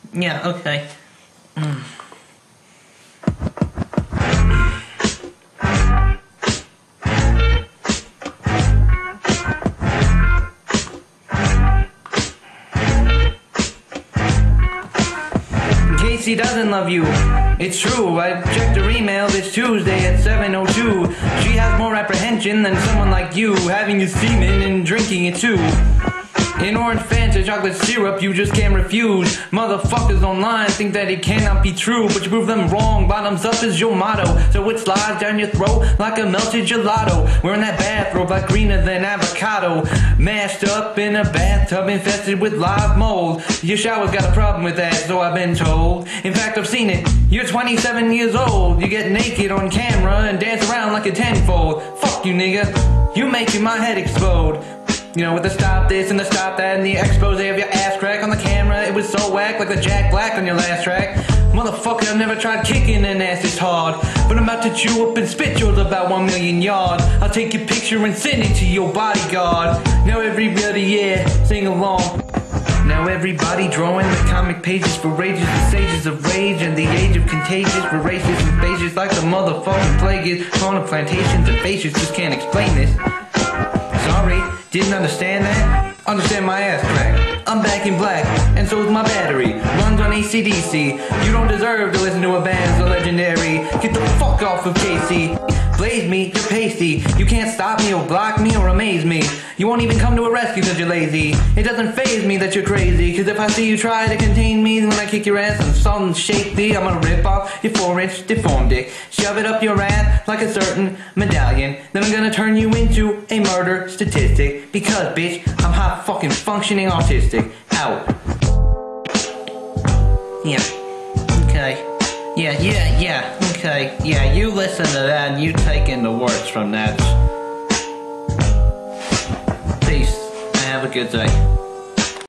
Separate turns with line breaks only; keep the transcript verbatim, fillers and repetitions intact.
Yeah, okay. Mm. Casey doesn't love you. It's true, I checked her email this Tuesday at seven oh two. She has more apprehension than someone like you, having your semen and drinking it too. In orange Fanta chocolate syrup you just can't refuse. Motherfuckers online think that it cannot be true, but you prove them wrong. Bottoms up is your motto, so it slides down your throat like a melted gelato. Wearing that bathrobe like greener than avocado, mashed up in a bathtub infested with live mold. Your shower's got a problem with that, so I've been told. In fact, I've seen it. You're twenty-seven years old. You get naked on camera and dance around like a tenfold. Fuck you, nigga. You making my head explode. You know, with the stop this and the stop that and the expose of your ass crack on the camera, it was so whack like the Jack Black on your last track. Motherfucker, I've never tried kicking an ass this hard, but I'm about to chew up and spit yours about one million yards. I'll take your picture and send it to your bodyguard. Now everybody, yeah, sing along. Now everybody drawing the comic pages for ages, the sages of rage and the age of contagious, voracious and phases like the motherfucking plague is. On plantations and faces, just can't explain this. Sorry, didn't understand that? Understand my ass crack. I'm back in black, and so is my battery. Runs on A C D C. You don't deserve to listen to a band so legendary. Get the fuck off of K C. Blaze me, you're pasty. You can't stop me or block me or amaze me. You won't even come to a rescue cause you're lazy. It doesn't faze me that you're crazy, cause if I see you try to contain me when I kick your ass and salt and shake thee, I'm gonna rip off your four inch deformed dick, shove it up your ass like a certain medallion. Then I'm gonna turn you into a murder statistic, because bitch, I'm high fucking functioning autistic. Out. Yeah. Okay. Yeah, yeah, yeah, okay. Yeah, you listen to that and you take in the words from that. Peace. Have a good day.